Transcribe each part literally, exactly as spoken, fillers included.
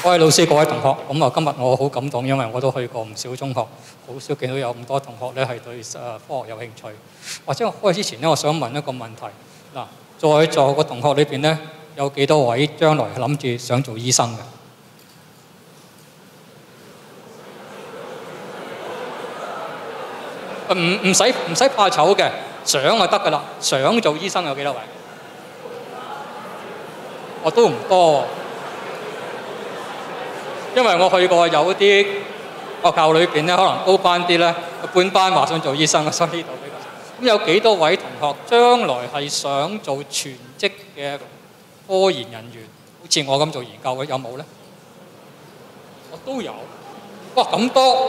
各位老師、各位同學，咁啊，今日我好感動，因為我都去過唔少中學，好少見到有咁多同學咧係對誒科學有興趣。或者我開始前咧，我想問一個問題。嗱，在座個同學裏邊咧，有幾多位將來係諗住想做醫生嘅？唔唔使唔使怕醜嘅，想就得㗎啦。想做醫生有幾多位？我都唔多。因為我去過有啲學校裏邊咧，可能高班啲咧，半班話想做醫生，所以呢度比較少。咁有幾多位同學將來係想做全職嘅科研人員，好似我咁做研究嘅，有冇咧？我都有。哇，咁多！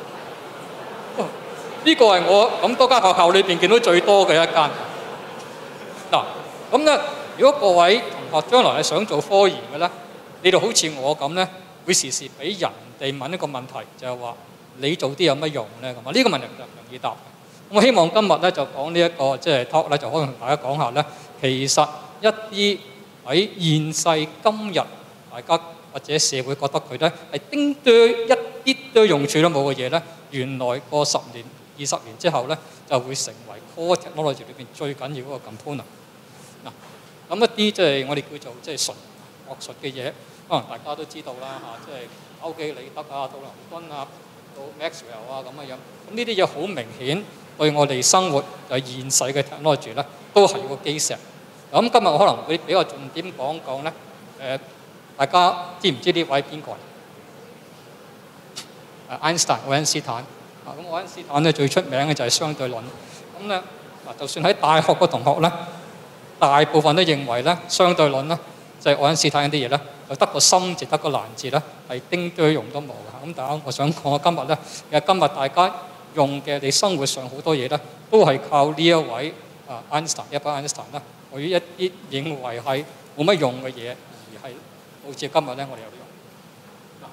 呢個係我咁多間學校裏邊見到最多嘅一間。嗱，咁咧，如果各位同學將來係想做科研嘅咧，你哋好似我咁咧，會時時俾人哋問一個問題，就係話你做啲有乜用咧？咁啊，呢個問題就唔容易答。我希望今日咧就講呢一個即係 talk 咧，就可能同大家講下咧，其實一啲喺現世今日大家或者社會覺得佢咧係丁堆一啲都用處都冇嘅嘢咧，原來過十年、二十年之後咧就會成為 core technology 裏邊最緊要嗰個 component。嗱，咁一啲即係我哋叫做即係純學術嘅嘢。可能大家都知道啦嚇，即係歐幾里得啊、杜倫敦啊、到 Maxwell 啊咁嘅樣。咁呢啲嘢好明顯對我哋生活就係現世嘅 technology 咧，都係個基石。咁今日我可能會比較重點講講咧，誒，大家知唔知呢位邊個？誒，Einstein 愛因斯坦。啊，咁愛因斯坦咧最出名嘅就係相對論。咁咧嗱，就算喺大學嘅同學咧，大部分都認為咧相對論咧就係愛因斯坦啲嘢咧。就得個心字，得個難字咧，係丁堆用都冇嘅。咁大家，我想講今日咧，其實今日大家用嘅你生活上好多嘢咧，都係靠呢一位啊 Einstein 一班 Einstein 啦，對於一啲認為係冇乜用嘅嘢，而係好似今日咧，我哋有用。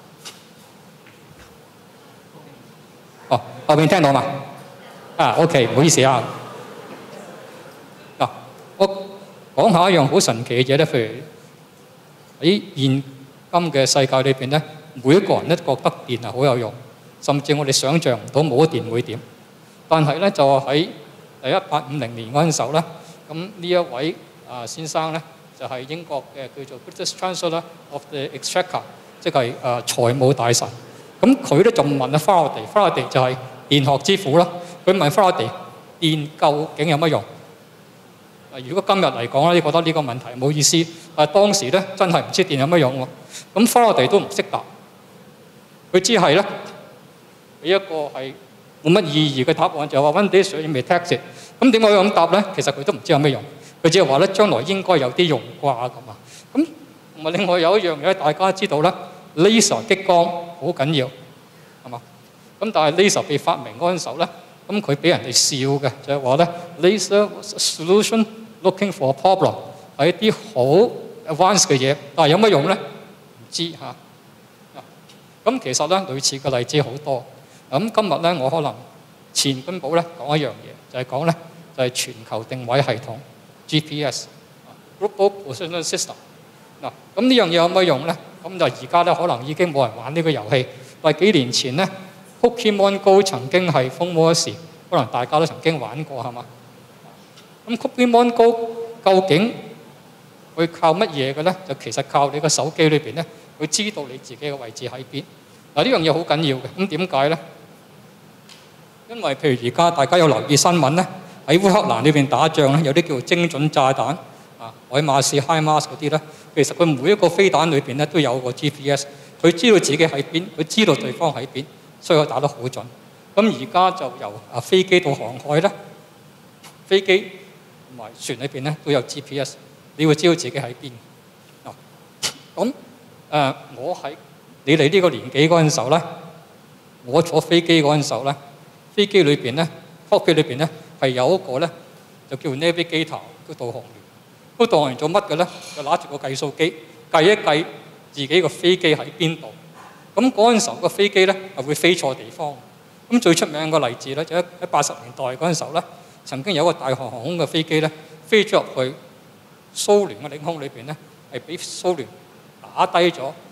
哦，後邊聽到嘛？啊 ，OK， 唔好意思啊。嗱，我講下一樣好神奇嘅嘢咧，譬如。喺現今嘅世界裏邊咧，每一個人都覺得電係好有用，甚至我哋想像唔到冇咗電會點。但係咧，就喺第一八五零年嗰陣時候咧，咁呢一位啊先生咧，就係英國嘅叫做 British Chancellor of the Exchequer，即係誒財務大臣。咁佢咧就問阿 Faraday，Faraday 就係電學之父啦。佢問 Faraday 電究竟有乜用？如果今日嚟講咧，你覺得呢個問題冇意思，但係當時咧真係唔知電有乜用喎。咁 Faraday 都唔識答，佢只係咧俾一個係冇乜意義嘅答案，就話 one day you may tax it。咁點解要咁答咧？其實佢都唔知有咩用，佢只係話咧將來應該有啲用啩咁啊。咁同埋另外有一樣嘢大家知道啦 ，laser 激光好緊要係嘛？咁但係 laser 被發明嗰陣時候咧，咁佢俾人哋笑嘅就係話咧 laser solution。Looking for a problem 係一啲好 advanced 嘅嘢，但係有乜用咧？唔知嚇。咁其實咧類似嘅例子好多。咁今日咧我可能前半部咧講一樣嘢，就係講咧就係全球定位系統 G P S（Global Positioning System）。嗱，咁呢樣嘢有乜用咧？咁就而家咧可能已經冇人玩呢個遊戲。但係幾年前咧 Pokemon Go 曾經係風靡一時，可能大家都曾經玩過係嘛？咁 Pokemon Go 究竟佢靠乜嘢嘅咧？就其實靠你個手機裏邊咧，佢知道你自己嘅位置喺邊。嗱，呢樣嘢好緊要嘅。咁點解咧？因為譬如而家大家有留意新聞咧，喺烏克蘭裏邊打仗咧，有啲叫做精準炸彈啊，海馬士 HIMARS 嗰啲咧，其實佢每一個飛彈裏邊咧都有個 G P S， 佢知道自己喺邊，佢知道對方喺邊，所以佢打得好準。咁而家就由啊飛機到航海咧，飛機同埋船裏邊咧都有 G P S， 你會知道自己喺邊。嗱，咁誒，我喺你哋呢個年紀嗰陣時候咧，我坐飛機嗰陣時候咧，飛機裏邊咧，cockpit裏邊咧係有一個咧，就叫 navigator， 叫導航員。個導航員做乜嘅咧？就攞住個計數機計一計自己個飛機喺邊度。咁嗰陣時候個飛機咧係會飛錯地方。咁最出名個例子咧，就喺喺八十年代嗰陣時候咧。曾經有一個大韓航空嘅飛機咧，飛咗入去蘇聯嘅領空裏邊咧，係俾蘇聯打低咗全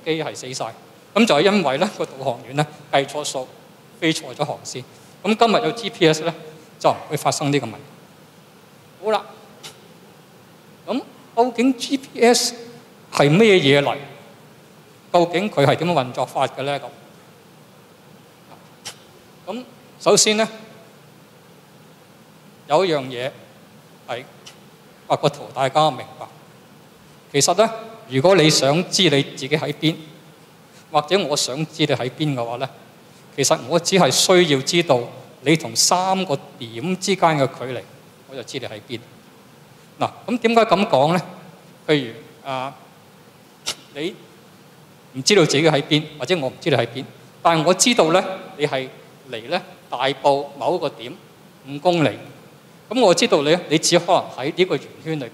機係死晒。咁就係因為咧個導航員咧計錯數，飛錯咗航線。咁今日有 G P S 咧，就唔會發生呢個問題。好啦，咁究竟 G P S 係咩嘢嚟？究竟佢係點樣運作法嘅咧？咁咁首先咧，有一樣嘢係畫個圖，大家明白。其實咧，如果你想知你自己喺邊，或者我想知你喺邊嘅話咧，其實我只係需要知道你同三個點之間嘅距離，我就知你喺邊。嗱，咁點解咁講咧？譬如啊，你唔知道自己喺邊，或者我唔知你喺邊，但係我知道咧，你係離咧大埔某一個點五公里。咁我知道你，你只可能喺呢個圓圈裏邊。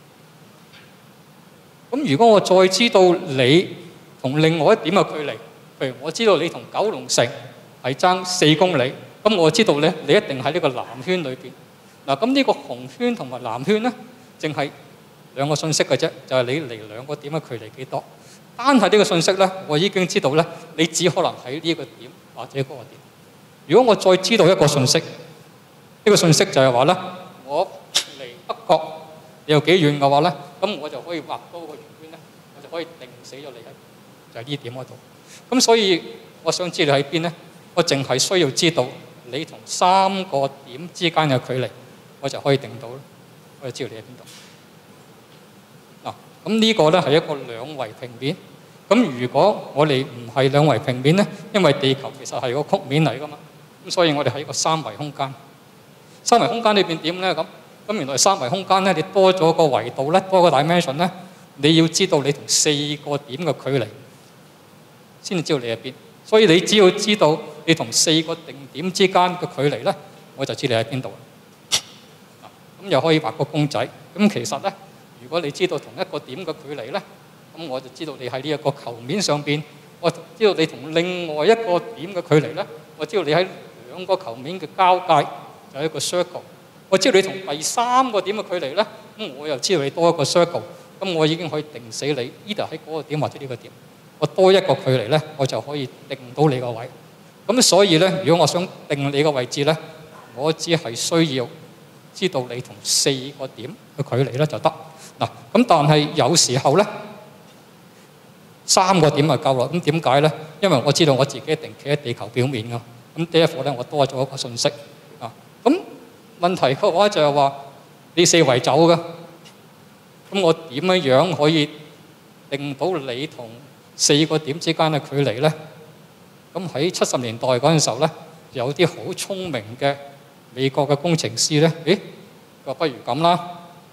咁如果我再知道你同另外一點嘅距離，譬如我知道你同九龍城係爭四公里，咁我知道咧，你一定喺呢個藍圈裏邊。嗱，咁呢個紅圈同埋藍圈咧，淨係兩個信息嘅啫，就係你離兩個點嘅距離幾多。單係呢個信息咧，我已經知道咧，你只可能喺呢個點或者嗰個點。如果我再知道一個信息，呢個信息就係話咧，我離北角你有幾遠嘅話咧，咁我就可以畫多個圓圈咧，我就可以定死咗你喺就係呢點嗰度。咁所以我想知你喺邊咧，我淨係需要知道你同三個點之間嘅距離，我就可以定到啦，我就知道你喺邊度。嗱，咁呢個咧係一個兩維平面。咁如果我哋唔係兩維平面咧，因為地球其實係個曲面嚟噶嘛，咁所以我哋係一個三維空間。三維空間裏邊點咧？咁咁原來三維空間咧，你多咗個維度咧，多個 dimension 咧，你要知道你同四個點嘅距離，先至知道你喺邊。所以你只要知道你同四個定點之間嘅距離咧，我就知你喺邊度啦。咁又可以畫個公仔。咁其實咧，如果你知道同一個點嘅距離咧，咁我就知道你喺呢一個球面上邊。我知道你同另外一個點嘅距離咧，我知道你喺兩個球面嘅交界。有一個 circle， 我知道你同第三個點嘅距離咧，咁我又知道你多一個 circle， 咁我已經可以定死你，呢度喺嗰個點或者呢個點，我多一個距離咧，我就可以定到你個位。咁所以咧，如果我想定你個位置咧，我只係需要知道你同四個點嘅距離咧就得。嗱，咁但係有時候咧，三個點就夠啦。咁點解咧？因為我知道我自己一定企喺地球表面㗎，咁呢一課咧我多咗一個信息。咁問題嘅話就係話你四圍走嘅，咁我點樣樣可以定到你同四個點之間嘅距離咧？咁喺七十年代嗰陣時候咧，有啲好聰明嘅美國嘅工程師咧，誒，佢話不如咁啦，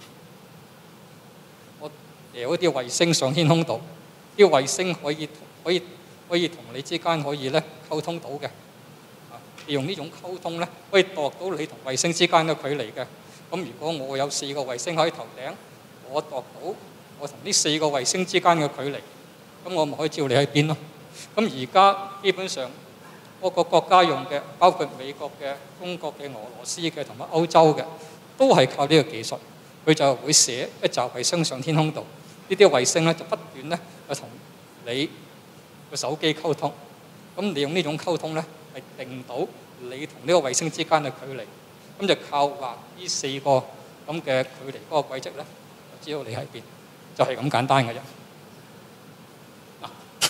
我掉一啲衛星上天空度，啲衛星可以可以可以同你之間可以咧溝通到嘅。用呢種溝通咧，可以度到你同衛星之間嘅距離嘅。咁如果我有四個衛星喺頭頂，我度到我同呢四個衛星之間嘅距離，咁我咪可以知道你喺邊咯。咁而家基本上各個國家用嘅，包括美國嘅、中國嘅、俄羅斯嘅同埋歐洲嘅，都係靠呢個技術。佢就會射一紮衛星上天空度，呢啲衛星咧就不斷咧就同你個手機溝通。咁利用呢種溝通咧，係定到你同呢個衛星之間嘅距離，咁就靠畫呢四個咁嘅距離嗰個軌跡咧，就知道你喺邊，就係咁簡單嘅啫。嗱，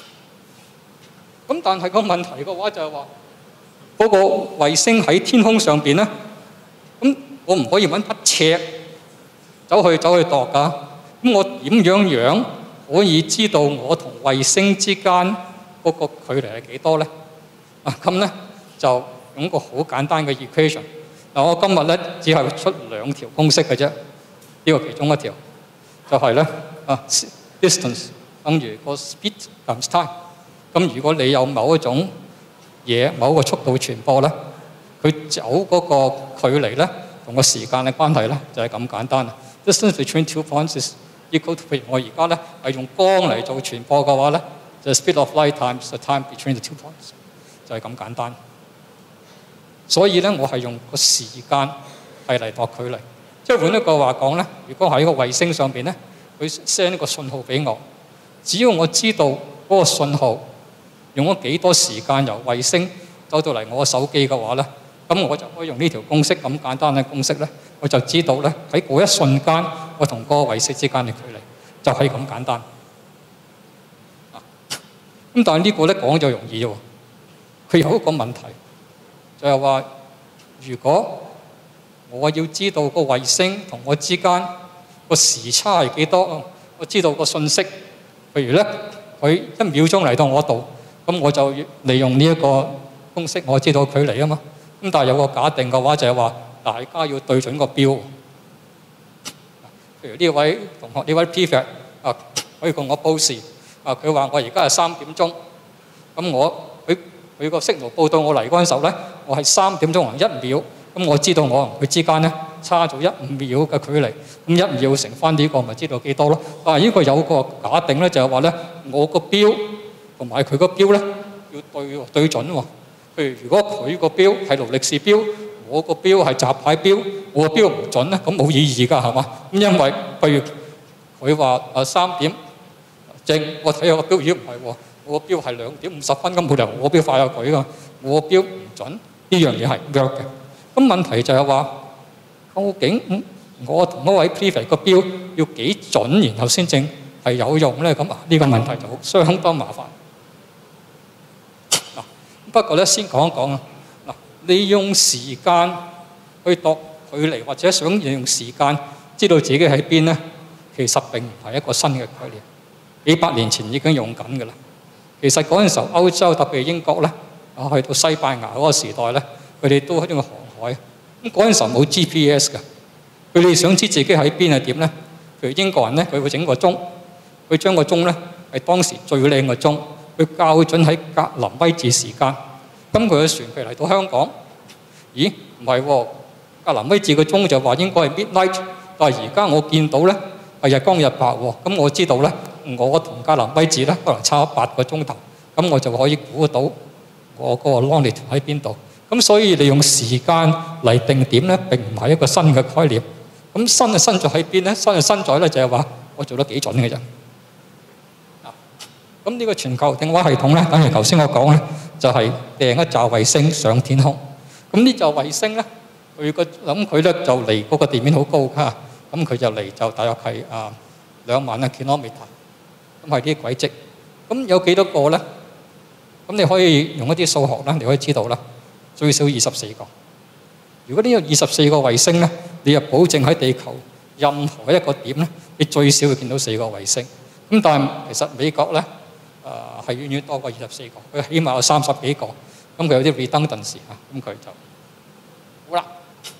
咁但係個問題嘅話就係話，嗰個衛星喺天空上邊咧，咁我唔可以揾筆尺走去走去度㗎。咁我點樣樣可以知道我同衛星之間嗰個距離係幾多咧？啊，咁咧就用個好簡單嘅 equation。嗱，我今日咧只係出兩條公式嘅啫。呢個其中一條就係咧啊 distance 等於個 speed times time。咁如果你有某一種嘢某一個速度傳播咧，佢走嗰個距離咧同個時間嘅關係咧就係咁簡單啦。Distance between two points is equal to，譬如我而家咧係用光嚟做傳播嘅話咧，就係 speed of light times the time between the two points。就係咁簡單，所以咧我係用個時間係嚟度距離。即係換一個話講咧，如果喺個衛星上邊咧，佢 send 一個信號俾我，只要我知道嗰嗰個信號用咗幾多時間由衛星走到嚟我手機嘅話咧，咁我就可以用呢條公式，咁簡單嘅公式咧，我就知道咧喺嗰一瞬間我同嗰個衛星之間嘅距離就係咁簡單。咁但係呢個咧講就容易喎，佢有一個問題，就係話如果我要知道個衛星同我之間個時差係幾多，我知道個信息，譬如咧佢一秒鐘嚟到我度，咁我就利用呢一個公式，我知道距離啊嘛。咁但係有個假定嘅話就係話大家要對準個錶。譬如呢位同學呢位 Prefect 啊，可以同我報時。啊！佢話我而家係三點鐘，咁我佢佢個息奴報到我嚟嗰陣時候咧，我係三點鐘同一秒，咁我知道我同佢之間咧差咗一五秒嘅距離，咁一秒乘翻呢個咪知道幾多咯？但係呢個有個假定咧，就係話咧我個錶同埋佢個錶咧要對對準喎。譬如如果佢個錶係勞力士錶，我個錶係雜牌錶，我個錶唔準咧，咁冇意義㗎，係嘛？咁因為譬如佢話啊三點。正我睇下個錶，如果唔係喎，我個錶係兩點五十分，咁冇理由我錶快過佢㗎，我個錶唔準，呢樣嘢係 work 嘅。咁問題就係話，究竟我同嗰位 Prefect 個錶要幾準，然後先正係有用咧？咁啊，呢個問題就相當麻煩。嗱，不過咧先講一講啊。嗱，利用時間去度距離，或者想利用時間知道自己喺邊咧，其實並唔係一個新嘅概念。幾百年前已經用緊㗎啦。其實嗰陣時候歐洲特別係英國咧，啊去到西班牙嗰個時代咧，佢哋都喺度航海。咁嗰陣時候冇 G P S 㗎，佢哋想知自己喺邊係點咧？譬如英國人咧，佢會整個鐘，佢將個鐘咧係當時最靚嘅鐘，佢校準喺格林威治時間。咁佢嘅船譬如嚟到香港，咦唔係喎，格林威治嘅鐘就話應該係 midnight，但係而家我見到咧係日光日白喎，咁我知道咧。我同格林威治咧可能差八個鐘頭，咁我就可以估到我嗰個 longitude 喺邊度。咁所以你用時間嚟定點咧，並唔係一個新嘅概念。咁新嘅新在喺邊咧？新嘅新在咧就係話我做得幾準嘅啫。咁呢個全球定位系統咧，等於頭先我講咧，就係掟一紮衛星上天空。咁呢紮衛星咧，佢個諗佢咧就離嗰個地面好高㗎，咁佢就離就大約係啊兩萬嘅 kilometer。咁係啲軌跡，咁有幾多個咧？咁你可以用一啲數學啦，你可以知道啦，最少二十四個。如果呢個二十四個衛星咧，你就保證喺地球任何一個點咧，你最少會見到四個衛星。咁但係其實美國咧，誒係遠遠多過二十四個，佢起碼有三十幾個。咁佢有啲 redundancy 啊，咁佢就好啦。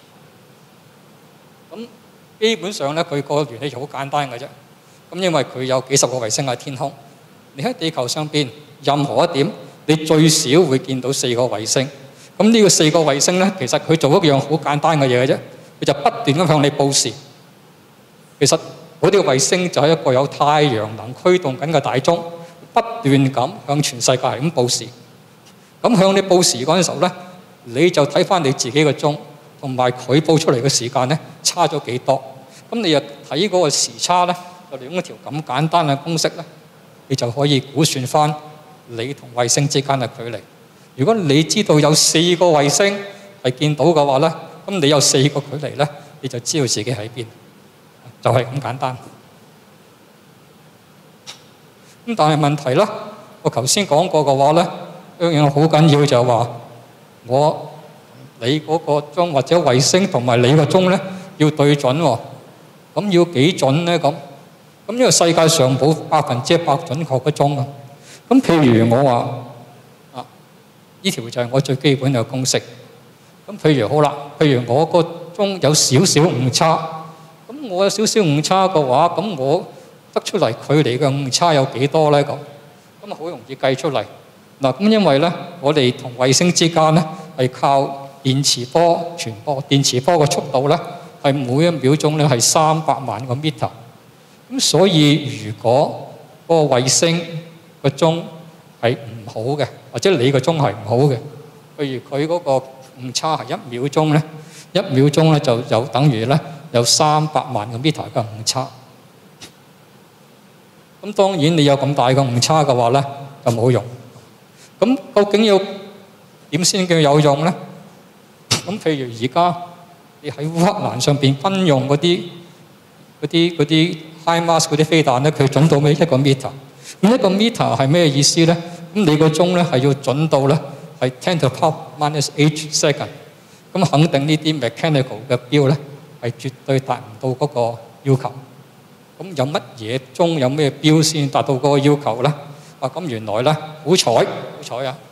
咁基本上咧，佢個原理就好簡單嘅啫。咁因為佢有幾十個衛星喺天空，你喺地球上邊任何一點，你最少會見到四個衛星。咁呢個四個衛星咧，其實佢做一樣好簡單嘅嘢嘅啫，佢就不斷咁向你報時。其實嗰啲衛星就係一個有太陽能驅動緊嘅大鐘，不斷咁向全世界係咁報時。咁向你報時嗰陣時候咧，你就睇翻你自己嘅鐘，同埋佢報出嚟嘅時間咧差咗幾多。咁你又睇嗰個時差咧。就用一條咁簡單嘅公式咧，你就可以估算翻你同衛星之間嘅距離。如果你知道有四個衛星係見到嘅話咧，咁你有四個距離咧，你就知道自己喺邊，就係咁簡單。咁但係問題啦，我頭先講過嘅話咧，一樣好緊要就係話，我你嗰個鐘或者衛星同埋你個鐘咧要對準喎，咁要幾準咧咁？咁因為世界上冇百分之一百準確嘅鐘啊。咁譬如我話啊，呢條就係我最基本嘅公式。咁譬如好啦，譬如我個鐘有少少誤差，咁我有少少誤差嘅話，咁我得出嚟距離嘅誤差有幾多咧？咁咁啊好容易計出嚟。嗱，咁因為咧，我哋同衛星之間咧係靠電磁波傳播，電磁波嘅速度咧係每一秒鐘咧係三百萬個 meter。咁所以如果嗰個衛星個鐘係唔好嘅，或者你個鐘係唔好嘅，譬如佢嗰個誤差係一秒鐘咧，一秒鐘咧就有等於咧有三百萬個 meter 嘅誤差。咁當然你有咁大嘅誤差嘅話咧， 就冇用。咁究竟要點先叫有用咧？咁譬如而家你喺烏克蘭上邊軍用嗰啲嗰啲嗰啲 HIMARS 嗰啲飛彈咧，佢準到咩一個 meter？咁一個 meter 係咩意思咧？咁你個鐘咧係要準到咧係 ten to the power minus eight second。咁肯定呢啲 mechanical 嘅錶咧係絕對達唔到嗰個要求。咁有乜嘢鐘有咩錶先達到嗰個要求咧？啊，咁原來咧好彩好彩啊！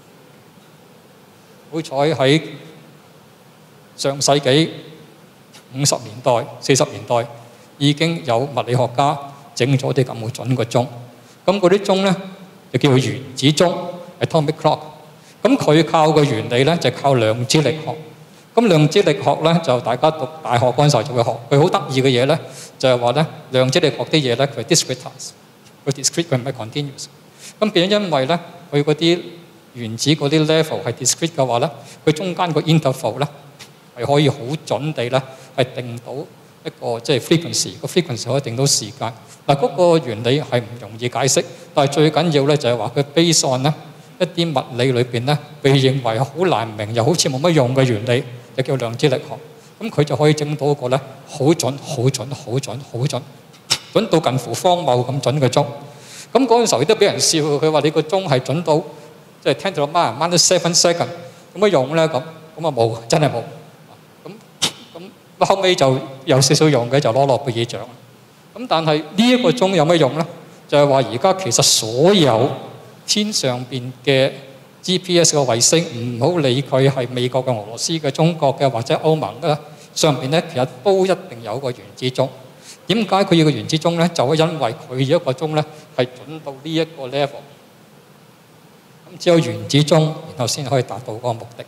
好彩喺上世紀五十年代、四十年代已經有物理學家整咗啲咁嘅準個鐘。咁嗰啲鐘咧就叫做原子鐘 （atomic clock）。咁佢靠嘅原理咧就係靠量子力學。咁量子力學咧就大家讀大學嗰陣時候就會學。佢好得意嘅嘢咧就係話咧量子力學啲嘢咧佢 discretize，佢 discrete 佢唔係 continuous。咁變咗因為咧佢嗰啲原子嗰啲 level 係 discrete 嘅話咧，佢中間個 interval 咧係可以好準地咧係定到一個即係 frequency，個 frequency 可以定到時間。嗱，嗰個原理係唔容易解釋，但係最緊要咧就係話佢 base on 咧一啲物理裏邊咧被認為好難明又好似冇乜用嘅原理，就叫量子力學。咁佢就可以整到一個咧好準、好準、好準、好準，準到近乎荒謬咁準嘅鐘。咁嗰陣時候亦都俾人笑，佢話你個鐘係準到即係 ten to the minus seven second，有乜用咧？咁咁啊冇，真係冇。咁咁後尾就有少少用嘅，就攞諾貝爾獎。咁但係呢一個鐘有乜用咧？就係話而家其實所有天上邊嘅 G P S 嘅衛星，唔好理佢係美國嘅、俄羅斯嘅、中國嘅或者歐盟嘅，上邊咧其實都一定有個原子鐘。點解佢要個原子鐘咧？就係因為佢一個鐘咧係準到呢一個 level。咁只有原子鐘，然後先可以達到嗰個目的。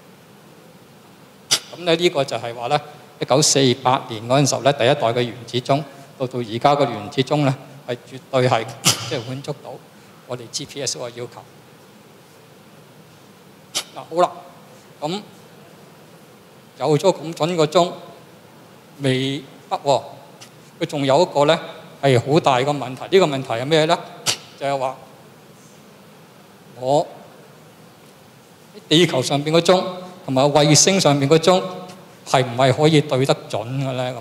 咁咧呢個就係話咧，一九四八年嗰陣時候咧，第一代嘅原子鐘，到到而家個原子鐘咧，係絕對係即係滿足到我哋 G P S 個要求。嗱好啦，咁有咗咁準個鐘，未得喎。佢仲有一個咧係好大嘅問題。呢個問題係咩咧？就係話我喺地球上邊個鐘同埋衛星上邊個鐘係唔係可以對得準嘅咧？咁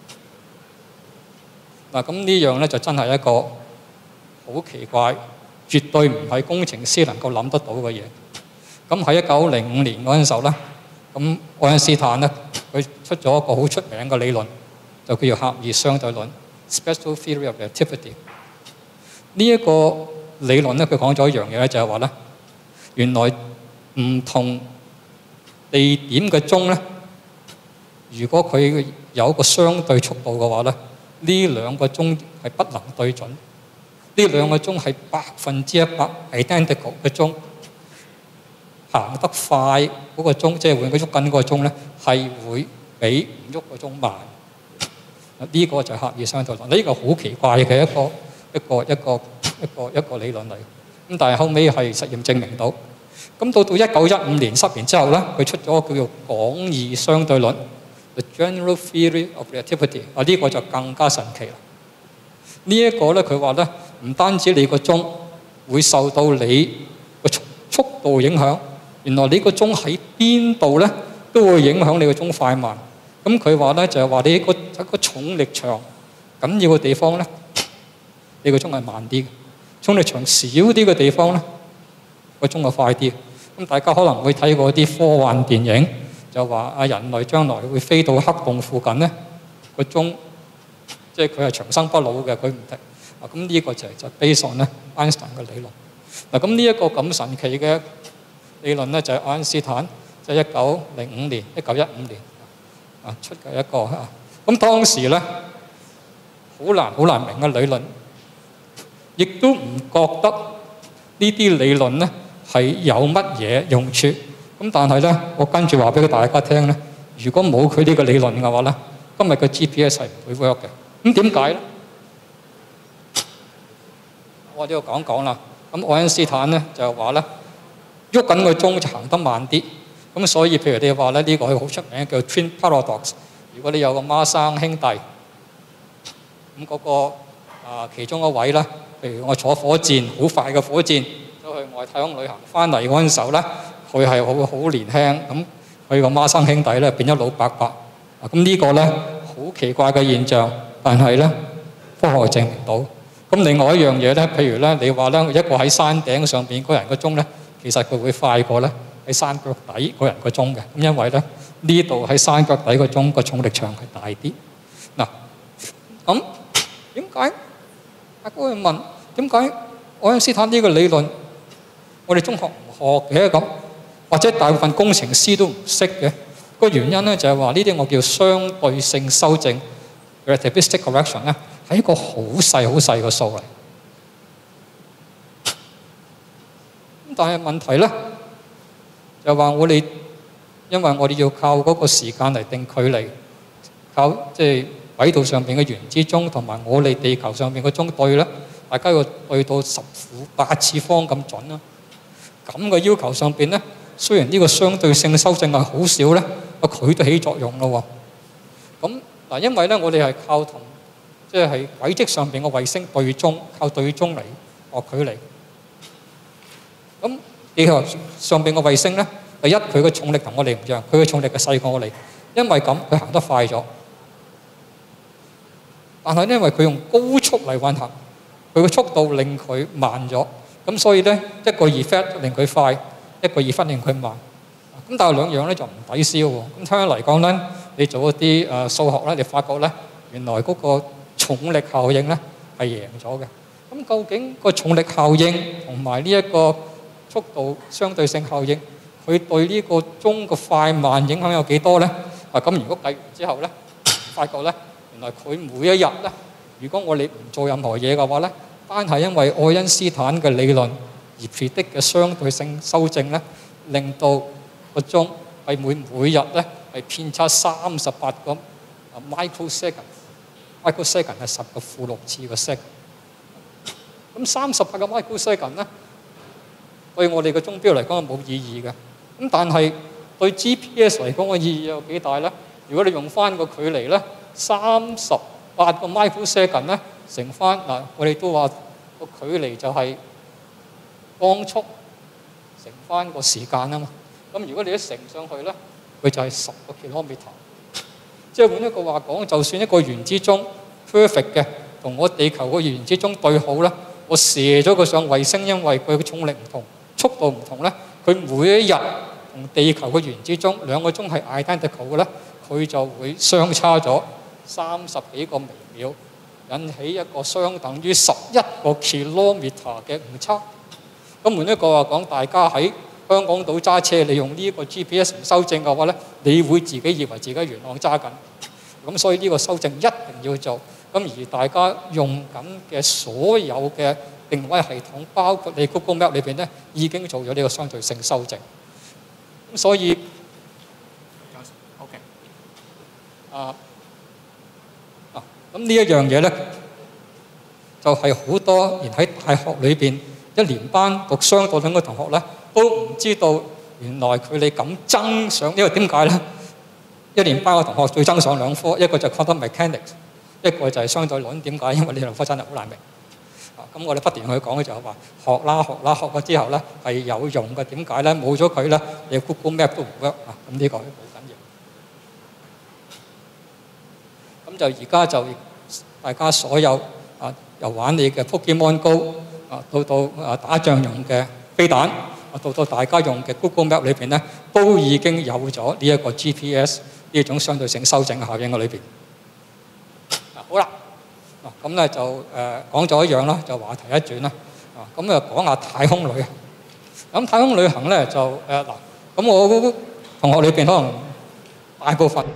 嗱，咁呢樣咧就真係一個好奇怪，絕對唔係工程師能夠諗得到嘅嘢。咁喺一九零五年嗰陣時候咧，咁愛因斯坦咧佢出咗一個好出名嘅理論，就叫做狹義相對論 （Special Theory of Relativity）。呢一個理論咧，佢講咗一樣嘢咧，就係話咧，原來唔同地點嘅鐘咧，如果佢有一個相對速度嘅話咧，呢兩個鐘係不能對準。呢兩個鐘係百分之一百 identical 嘅鐘，行得快嗰個鐘，即係換佢喐緊嗰個鐘咧，係會比唔喐個鐘慢。呢個就係狹義相對論。呢個好奇怪嘅一個一個一個一個一個理論嚟。咁但係後尾係實驗證明到。咁到到一九一五年十年之後咧，佢出咗個叫做廣義相對論 （The General Theory of Relativity）。啊，呢個就更加神奇啦。呢一個咧，佢話咧，唔單止你個鐘會受到你個速速度影響，原來你個鐘喺邊度咧都會影響你個鐘快慢。咁佢話咧就係話你個一個重力場緊要嘅地方咧，你個鐘係慢啲；重力場少啲嘅地方咧，個鐘就快啲。咁大家可能會睇過啲科幻電影，就話啊人類將來會飛到黑洞附近咧，個鐘即係佢係長生不老嘅，佢唔停。啊，咁呢個就係就 based on 咧愛因斯坦嘅理論。嗱，咁呢一個咁神奇嘅理論咧，就係愛因斯坦即係一九零五年、一九一五年啊出嘅一個嚇。咁當時咧好難好難明嘅理論，亦都唔覺得呢啲理論咧係有乜嘢用處。咁但係咧，我跟住話俾大家聽咧，如果冇佢呢個理論嘅話咧，今日嘅 G P S 係唔會 work 嘅。咁點解咧？我呢度講講啦。咁愛因斯坦咧就話咧，喐緊個鐘就行得慢啲。咁所以譬如你話咧，呢個係好出名叫 Twin Paradox。如果你有個孖生兄弟，咁嗰個啊其中一位咧，譬如我坐火箭好快嘅火箭， 外太空旅行翻嚟嗰陣時候咧，佢係好好年輕，咁佢個孖生兄弟咧變咗老伯伯。啊，咁呢個咧好奇怪嘅現象，但係咧科學證明到。咁另外一樣嘢咧，譬如咧，你話咧一個喺山頂上邊嗰人個鐘咧，其實佢會快過咧喺山腳底嗰人個鐘嘅。咁因為咧呢度喺山腳底個鐘個重力場係大啲。嗱，咁點解？大家會問點解愛因斯坦呢個理論我哋中學唔學嘅咁，或者大部分工程師都唔識嘅？個原因咧就係話呢啲我叫相對性修正 （relativistic correction） 咧，係一個好細好細嘅數嚟。咁但係問題咧就係話我哋因為我哋要靠嗰個時間嚟定距離，靠即係軌道上邊嘅原子鐘同埋我哋地球上邊嘅鐘對咧，大家要對到十負八次方咁準啦。咁嘅要求上邊咧，雖然呢個相對性修正係好少咧，啊佢都起作用咯喎。咁嗱，因為咧我哋係靠同即係軌跡上邊嘅衛星對鐘，靠對鐘嚟學距離。咁地球上邊嘅衛星咧，第一佢嘅重力同我哋唔一樣，佢嘅重力係細過我哋，因為咁佢行得快咗。但係因為佢用高速嚟運行，佢嘅速度令佢慢咗，咁所以咧一個 effect 令佢快，一個 effect 令佢慢。咁但係兩樣咧就唔抵消喎。咁聽嚟講咧，你做一啲誒數學咧，你發覺咧原來嗰個重力效應咧係贏咗嘅。咁究竟個重力效應同埋呢一個速度相對性效應，佢對呢個鐘嘅快慢影響有幾多咧？啊咁如果計完之後咧，發覺咧。原來佢每一日咧，如果我哋唔做任何嘢嘅話咧，單係因為愛因斯坦嘅理論而 predict 嘅相對性修正咧，令到個鐘係每每日咧係偏差三十八個 microsecond，microsecond 係十個負六次個 second。咁三十八個 microsecond 咧，對我哋嘅鐘錶嚟講係冇意義嘅。咁但係對 G P S 嚟講嘅意義有幾大咧？如果你用翻個距離咧，三十八個 microsecond 咧，乘翻嗱，我哋都話個距離就係光速乘翻個時間啊嘛。咁如果你一乘上去咧，佢就係十個 kilometer。即係換一個話講，就算一個原子鐘 perfect 嘅，同我地球個原子鐘對好咧，我射咗佢上衛星，因為佢嘅重力唔同、速度唔同咧，佢每一日同地球嘅原子鐘兩個鐘係 identical 嘅咧，佢就會相差咗三十幾個微秒，引起一個相等於十一個 kilometer 嘅誤差。咁換一個話講，大家喺香港島揸車，你用呢個 G P S 唔修正嘅話咧，你會自己以為自己元朗揸緊。咁所以呢個修正一定要做。咁而大家用緊嘅所有嘅定位系統，包括你 Google Map 裏邊咧，已經做咗呢個相對性修正。咁所以 OK 啊。咁呢一樣嘢咧，就係好多人喺大學裏邊一年班讀相對論嘅同學咧，都唔知道原來佢哋咁爭上，因為點解咧？一年班嘅同學最爭上兩科，一個就係 quantum mechanics，一個就係相對論。點解？因為呢兩科真係好難明。啊，咁我哋不斷去講嘅就係話學啦學啦學咗之後咧係有用嘅。點解咧？冇咗佢咧，你 Google Map 都唔 work 啊。咁呢個好緊要。咁就而家就大家所有啊，由玩你嘅 Pokemon Go 啊，到到啊打仗用嘅飛彈，啊到到大家用嘅 Google Map 裏邊咧，都已經有咗呢一個 G P S 呢種相對性修正嘅效應喺裏邊。啊好啦，啊咁咧就誒講咗一樣啦，就話題一轉啦。啊咁啊講下太空旅行。咁太空旅行咧就誒嗱，咁我同學裏邊可能大部分。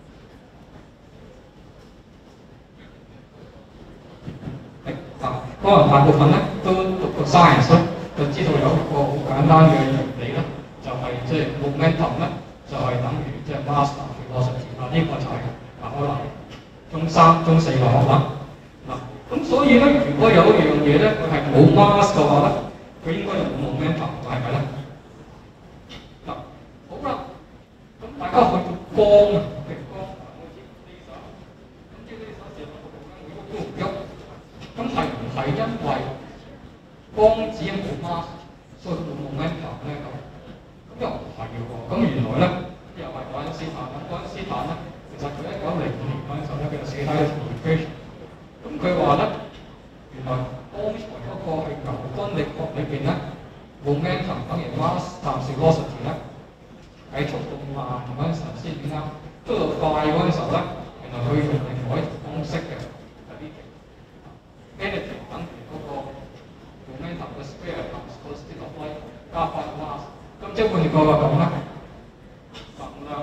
可能大部分咧都讀過 science 咧，就知道有一個好簡單嘅原理咧，就係即係 momentum 咧，就係等於即係 mass velocity 啊。呢個就係啊可能中三、中四嘅學啦。嗱，咁所以咧，如果有一樣嘢咧，佢係冇 mass 嘅話咧，佢應該就冇 momentum，係咪咧？嗱，好啦，咁大家去到光啊，極光，我知 laser，咁啲 laser 射落個光，會喐都唔喐。咁係唔係因為光子冇 mass， 所以冇 momentum 咧咁。咁又唔係嘅喎，咁原來咧又係愛因斯坦啦。愛因斯坦咧，其實佢一九零五年嗰陣時咧，佢就寫低一條 equation。咁佢話咧，原來剛才嗰個係牛頓力學裏邊咧 ，momentum 等於 mass times velocity 咧，喺速度慢嗰陣時候先點啱，速度快嗰陣時候咧，原來佢用另外一條公式嘅，係呢條 energy 等於嗰個 momentum 嘅 square times the speed of light 加翻 mass。咁即係換句話講咧，能量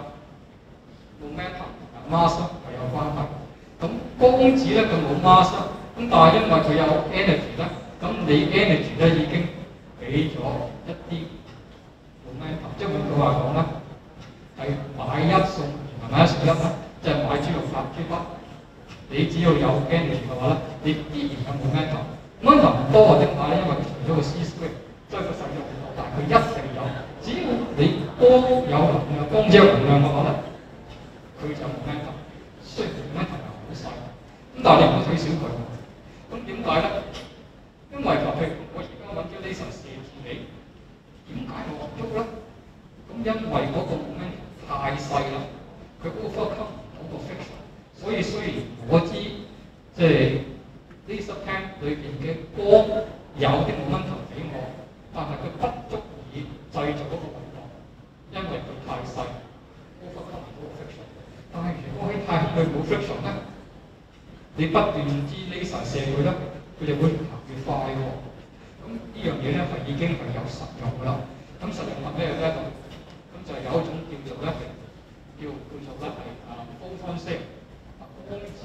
momentum 同 mass 係有關係。咁光子咧佢冇 mass，咁但係因為佢有 energy 咧，咁你 energy 咧已經俾咗一啲 momentum，即係換句話講咧，係買一送二，買一送一咧，即係買豬肉搭豬骨。你只要有 energy 嘅話咧，你必然有 momentum。momentum 唔多點解咧？因為除咗個 c square，即係個細咗好多，但係佢一定有。只要你光有能量，光只有能量嘅話咧，佢就 momentum。雖然 momentum 係好細，咁但係你唔好睇小佢。咁點解咧？因為就譬如我而家揾咗 laser 射住你，點解我唔喐咧？咁因為嗰個 momentum 太細啦，佢 overcome 唔到個 friction， 所以雖然我知即係 laser pen 裏邊嘅光有啲 momentum 俾我，但係佢不足以製造嗰個運動，因為佢太細 overcome 唔到個 friction。但係如果喺太空裏冇 friction 咧，你不斷支 laser 射佢咧，佢就會越行越快喎。咁呢樣嘢咧係已經係有實用㗎啦。咁實用係咩咧？咁咁就有一種叫做咧，叫叫做咧係啊 photon cell，光子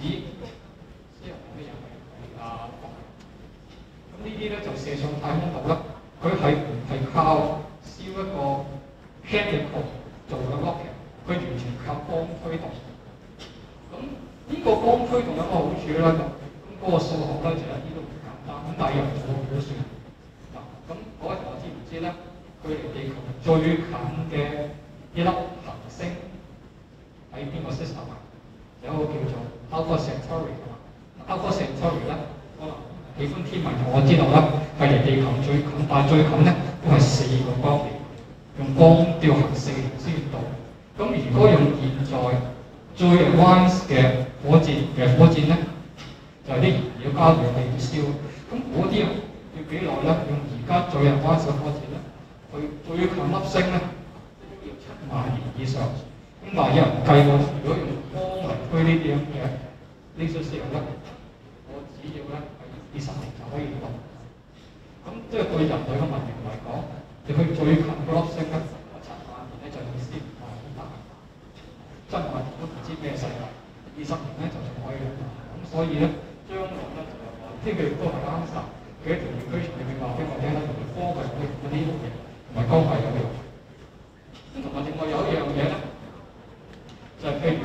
cell 係咩嘢？係啊，咁呢啲咧就射上太空度啦。佢係唔係靠燒一個 chemical 做嘅 rocket？佢完全靠光推動。咁呢個光推動有個好處咧，咁咁嗰個數學咧就一啲都唔簡單，咁但係又做好算。嗱，咁各位同學知唔知咧？距離地球最近嘅一粒行星喺邊個 system 啊？有一個叫做 Alpha Centauri 㗎嘛。Alpha Centauri 咧，可能喜歡天文嘅我知道啦，係離地球最近，但係最近咧都係四個光年，用光吊行四年先到。咁如果用現在最 advanced 嘅火箭嘅火箭咧，就係啲燃料加氧氣燒。咁嗰啲要幾耐咧？用而家最 advanced 嘅火箭咧，佢最近粒星咧都要七萬年以上。咁但係有人計過，如果用光嚟推呢啲咁嘅呢啲石油咧，我只要咧係二十年就可以到。咁即係對人類嘅文明嚟講，你去最近嗰粒星咧，七萬年咧就意思。真係都唔知咩世界，二十年咧就仲可以用。咁所以咧，將來咧就係話，呢個亦都係啱曬。佢一條 equation 裏面話俾我聽咧，同埋光係可以用呢啲嘢，同埋光係有用。咁同埋另外有一樣嘢咧，就係、是、譬如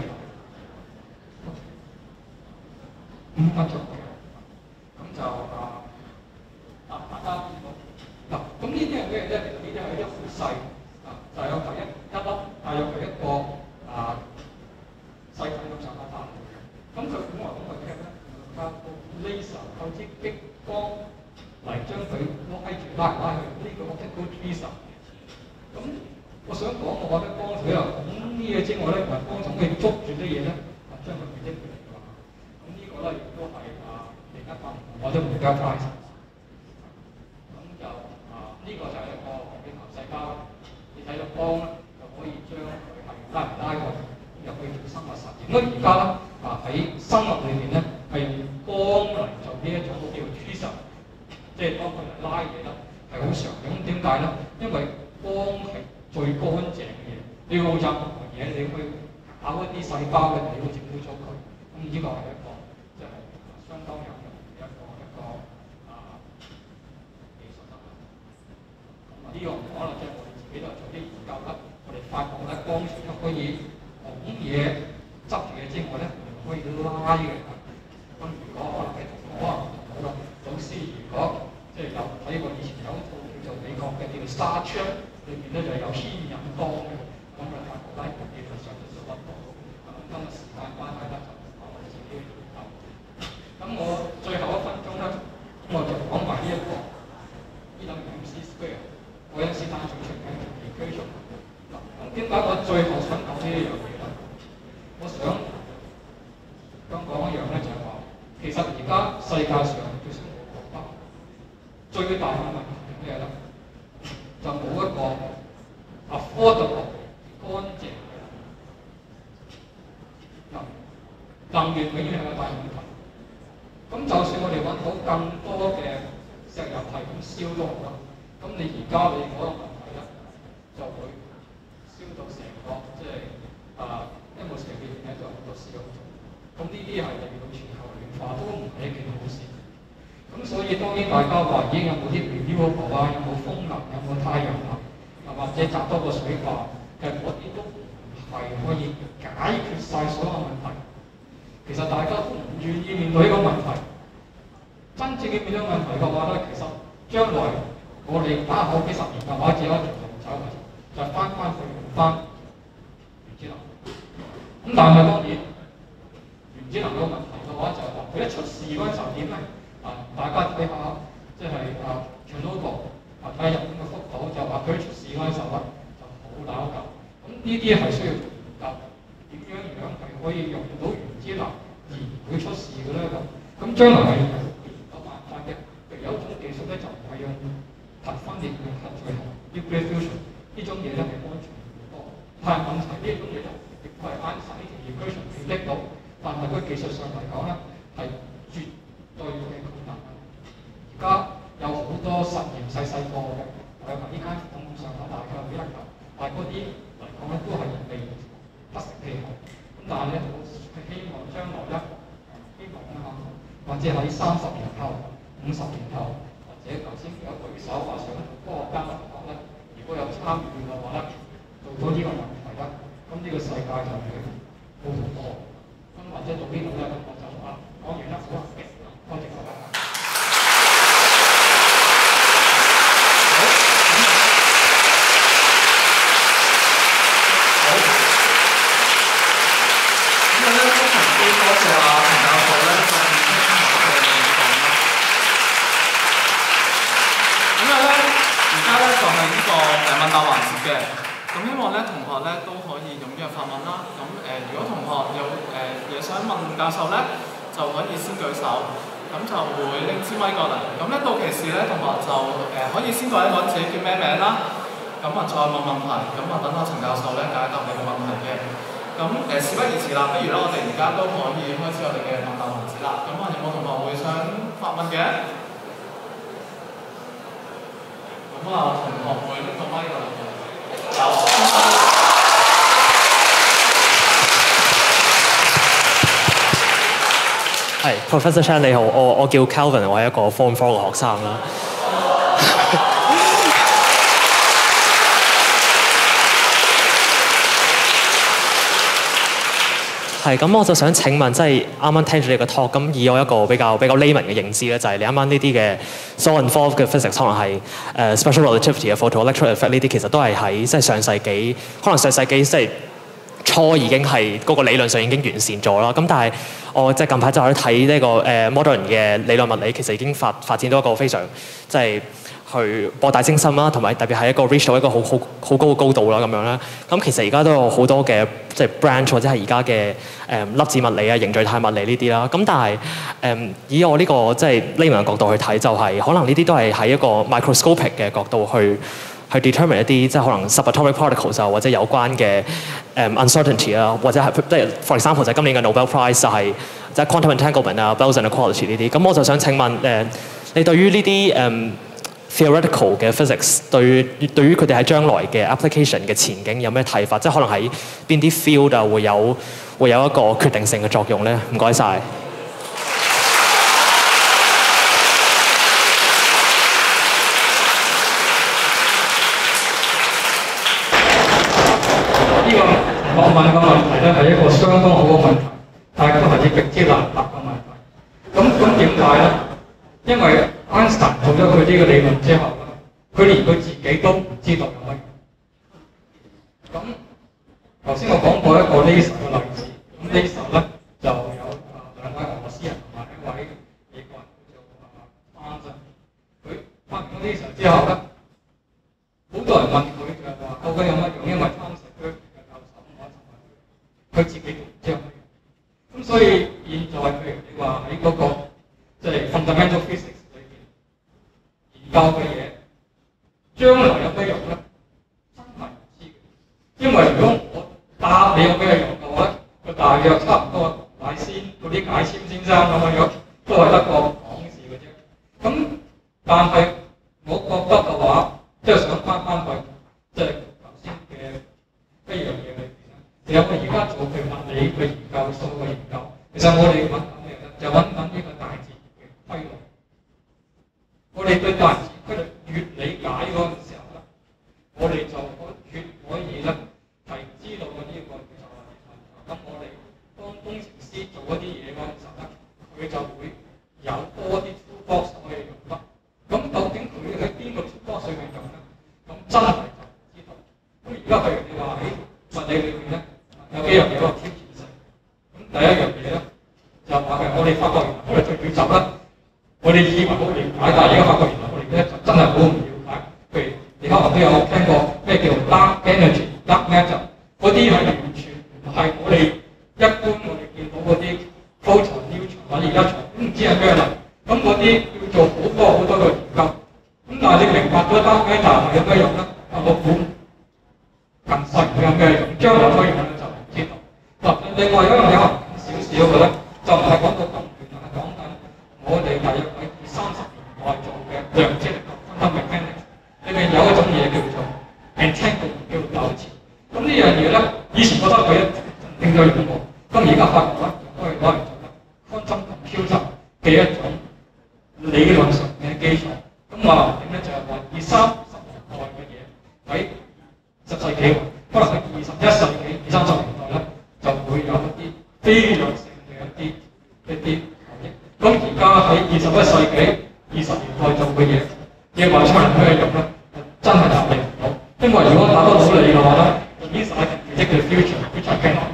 五分鐘嘅，咁就啊啊大家見到嗱，咁呢啲係咩咧？其實呢啲係一副細啊，就有第一一粒，大約係一個啊。細體咁上下大，咁佢本來咁嘅 cap 咧，靠個 laser 靠支激光嚟將佢拉住拉嚟拉去，呢、這個 optical tweezer。咁我想講，我覺得光除咗講啲嘢之外咧，同埋光仲可以捉住啲嘢咧，將佢變咗嚟㗎。咁呢個咧亦都係啊另一個我都唔加 price。咁就啊呢、這個就係一個比較細膠，你睇到光咧就可以將佢係拉嚟拉去。入去做生物實驗。咁而家咧啊喺生物裏邊咧係用光嚟做呢一種叫 tweezer， 即係當佢嚟拉嘢啦，係好常用。點解咧？因為光係最乾淨嘅嘢，你要任何嘢你去搞一啲細胞嘅，你要整污糟佢。咁呢個係一個即係相當有用嘅一個一個啊技術啦。咁啊呢個唔可能即係我哋自己都係做啲研究啦。我哋發覺咧光除咗可以拱嘢執住嘢之外咧，可以拉嘅。咁如果可能係同我可能唔同啦。老師如果即係有睇過以前有一套叫做美國嘅叫做 Star Trek， 裏邊咧就有牽引光嘅，咁就發覺咧技術上就做得到。咁今日時間關係咧，就講我自己嘅研究。咁我最後一分鐘咧，咁我就講埋呢一個，呢等於 mc square。咁愛因斯坦最出名嘅equation。嗱，咁點解我最後想講呢一樣嘢咧？我想想講一樣咧，就係話，其實而家世界上叫做我覺得最大嘅問題係咩咧？就冇一個 affordable 乾淨嘅能能源，永遠係個大問題。咁就算我哋揾到更多嘅石油係咁燒都好啦，咁你而家你嗰個問題咧，就會燒到成個即係啊一個城裏邊咧都有好多燒。咁呢啲係令到全球暖化都唔係一件好事。咁所以當然大家話已經有冇啲 renewable 啊，有冇風能，有冇太陽能，啊或者集多個水壩，其實嗰啲都唔係可以解決晒所有問題。其實大家都唔願意面對呢個問題。真正嘅面對問題嘅話咧，其實將來我哋打好幾十年嘅話，只可以從頭走嘅，就翻翻去用翻原子能。咁但係當然原子能個問題嘅話，就係話佢一出事嗰陣時候點咧？啊，大家睇下即係啊 Chernobyl 啊睇下日本嘅福島，就話佢出事嗰陣時候咧就好鬧交。咁呢啲係需要研究點樣樣係可以用到原子能而唔會出事嘅咧咁。咁將來係有辦法嘅，譬如有一種技術咧就唔係用核分裂，用核聚合 nuclear fusion 呢種嘢咧係安全好多。但係問題呢種嘢咧亦都係啱晒呢條 equation 解得到，但係佢技術上嚟講咧係絕對嘅困難。而家有好多實驗細細個嘅，係話呢間房咁上下大概幾粒球，但係嗰啲嚟講咧都係未不成氣候。咁但係咧，我係希望將來咧，希望咧嚇，或者喺三十年後、五十年後，或者頭先有舉手話想科學家同學咧，如果有參與嘅話咧，做到呢個問題咧，咁呢個世界就會好好多。咁或者到呢度咧，我就啊講完啦，好啊，多謝大家。 多謝啊陳教授咧，咁清楚嘅演講啦。咁樣咧，而家咧就係呢個誒問答環節嘅。咁希望咧同學咧都可以踴躍發問啦。咁誒、呃，如果同學有誒嘢、呃、想問教授咧，就可以先舉手，咁就會拎支咪過嚟。咁咧到其時咧，同學就誒、呃、可以先講一講自己叫咩名啦。咁啊再問問題，咁啊等下陳教授咧解答你嘅問題嘅。咁誒事不宜遲啦，不如咧我哋而家都可以開始我哋嘅問答環節啦。咁啊有冇同學會想發問嘅？咁啊同學會拎個咪過嚟嘅。有。 係 Professor Chan 你好，我我叫 Calvin， 我係一個 Form Four 嘅學生啦。係咁，我就想請問，即係啱啱聽住你個 talk，咁以我一個比較比較 layman 嘅認知咧，就係、是、你啱啱呢啲嘅 so involved 嘅 physics， 可能係誒、uh, special relativity 嘅 photoelectric effect 呢啲，其實都係喺即係上世紀，可能上世紀即係初已經係嗰個理論上已經完善咗啦。咁但係我即係近排就喺度睇呢個誒、uh, modern 嘅理論物理，其實已經發發展到一個非常即係。去博大精深啦，同埋特別係一個 reach 到一個好好好高嘅高度啦，咁樣啦。咁其實而家都有好多嘅即係 branch 或者係而家嘅誒粒子物理啊、凝聚態物理呢啲啦。咁但係誒、嗯、以我呢、這個即係 layman 嘅角度去睇，就係、是、可能呢啲都係喺一個 microscopic 嘅角度去去 determine 一啲即係可能 subatomic particles 啊，或者有關嘅誒、um, uncertainty 啊，或者係即係 for example 就係今年嘅 Nobel Prize 就係即係 quantum entanglement 啊、Bell's inequality 呢啲。咁我就想請問誒、呃，你對於呢啲誒？嗯theoretical 嘅 physics 對對於佢哋喺將來嘅 application 嘅前景有咩睇法？即係可能喺邊啲 field 啊會有會有一個決定性嘅作用咧？唔該晒。 呢個我問嘅問題咧係一個相當好嘅問題，但係都係極之難答嘅問題。咁咁點解咧？因為 Einstein 做咗佢呢個理論之後咧，佢連佢自己都唔知道有乜用。咁頭先我講過一個 laser 嘅例子，咁 laser 咧就有啊兩位俄羅斯人同埋一位美國人叫做啊 Thomson，佢發明咗 laser 之後咧， 多人問佢就係話究竟有乜用？因為貪食嘅教授我就問佢，佢自己都唔知有乜用。咁所以現在譬如你話喺嗰個即係 fundamental physics 裏邊研究嘅嘢，將來有咩用咧？真係唔知嘅。因為如果我答你有咩用嘅話咧，佢大約差唔多大仙嗰啲解簽先生咁樣樣，都係得個講字嘅啫。咁但係我覺得嘅話，即係想翻翻去，即係頭先嘅一樣嘢裏邊咧，其實我而家做嘅物理嘅研究、數嘅研究，其實我哋揾緊咩咧？就揾緊呢個大自然嘅規律。我哋對大自然規律越理解嗰陣時候咧，我哋就可越可以咧係知道嗰啲個宇宙嘅運作。咁我哋當工程師做嗰啲嘢嗰陣時候咧，佢就會有多啲 toolbox 可以用得。咁究竟佢喺邊個 toolbox 上面用咧？咁真係就唔知道。咁而家譬如你話喺物理裏邊咧，有幾樣嘢個挑戰性。咁第一樣嘢咧就話係我哋發覺原來我哋對宇宙咧，我哋以為好了解，但係而家發覺原來我哋咧就真係好唔了解。譬如你可能都有聽過咩叫 dark energy、dark matter， 嗰啲係完全唔係我哋一般我哋見到嗰啲 photon、neutron 或者而家都唔知係咩嚟。咁嗰啲要做好多好多嘅研究。咁但係你明白咗 dark matter 係有咩用咧？我估近世會有咩用，將來可以用咧就唔知道。嗱，另外一樣嘢可能少少嘅咧，就唔係講到咁遠，係講緊我哋大約喺二三十年代做嘅量子力學 quantum mechanics 裏面有一種嘢叫做 entanglement 叫做糾纏。咁呢樣嘢咧，以前覺得佢一定咗用過，咁而家發覺咧可以攞嚟做咧 quantum computer 嘅一種理論上嘅基礎。咁話唔定咧就係話二三十年代嘅嘢喺十世紀，可能喺二十一世紀、二三十年代咧就會有一啲非常性嘅一啲一啲效益。咁而家喺二十一世紀、二十年代做嘅嘢，要話出嚟咩用咧？真係答你唔到。因為如果答得到你嘅話咧 ，these are the predicted future which I cannot。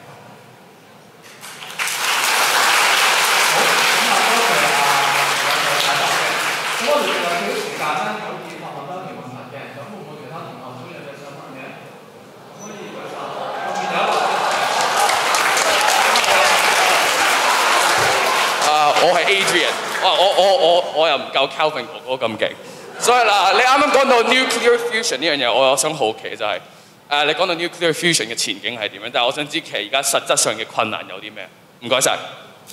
我我我我又唔夠 Calvin 哥哥咁勁，所以嗱，你啱啱講到 nuclear fusion 呢樣嘢，我有想好奇就係、是、誒、呃、你講到 nuclear fusion 嘅前景係點樣？但係我想知其實而家實質上嘅困難有啲咩？唔該晒。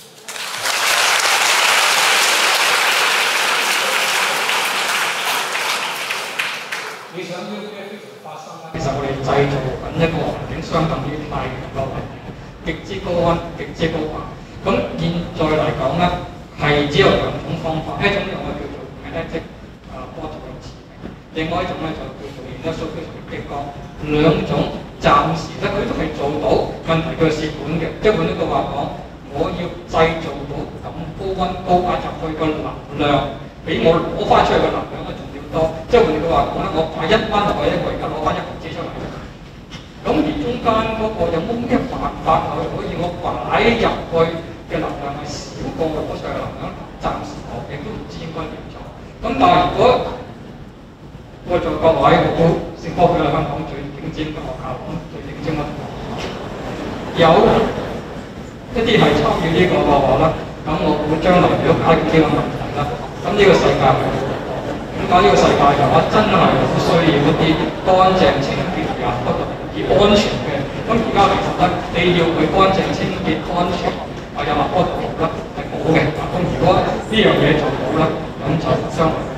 你想 nuclear fusion 發生咧？其實我哋製造緊一個環境相等於太陽嘅環境，極之高溫、極之高壓。咁現在嚟講咧，係只有兩種方法，一種咧我叫做 magnetic 啊波動嘅磁場，另外一種咧就叫做 industrial fusion 嘅激光。兩種暫時咧佢都係做到，問題佢係蝕本嘅。即係換一句話講，我要製造到咁高溫高壓入去嘅能量，比我攞翻出去嘅能量咧仲要多。即係換句話講咧，我擺一蚊落去咧，我而家攞翻一毫子出嚟。咁而中間嗰個有冇咩辦法係可以我擺入去嘅能量係少過攞出去嘅能量？暫時我亦都唔知應該點做。咁但係如果我在各位好聖科佢係香港最頂尖嘅學校，最頂尖嘅同學，有一啲係參與呢個嘅話咧，咁我會將來如果解決呢個問題啦，咁呢個世界係好多。點解呢個世界嘅話真係好需要一啲乾淨清潔嘅不過而安全嘅？咁而家其實咧，你要佢乾淨清潔安全，啊有埋嗰度咧係冇嘅。咁如果呢樣嘢做到咧，咁就將來